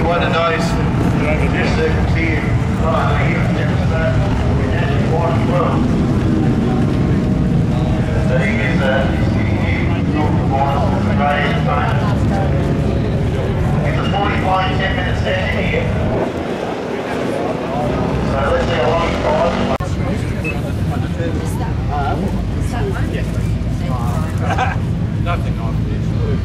one of those circumcision. It's a 45 10-minute session here. So let's see how long it Nothing on this.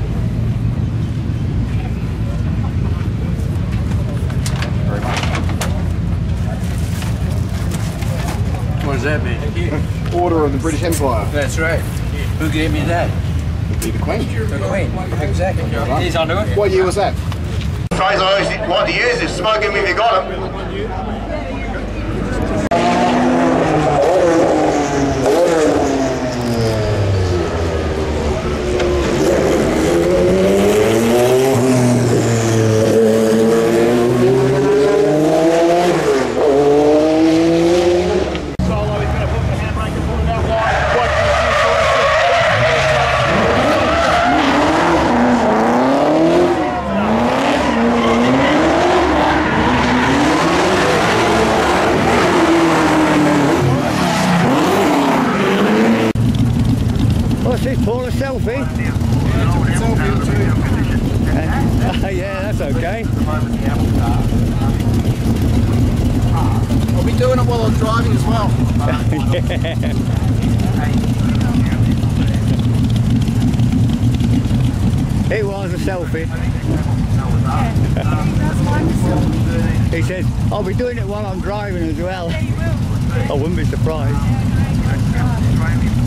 What does that mean? Order of the British Empire. That's right. Who gave me that? Would be the Queen. The Queen. Exactly. He's onto it. What year was that? The phrase I always like to use is smoke him if you got him. What's this, Paul? A selfie? Yeah, that's okay. I'll be doing it while I'm driving as well. It was a selfie. He says, I'll be doing it while I'm driving as well. I wouldn't be surprised.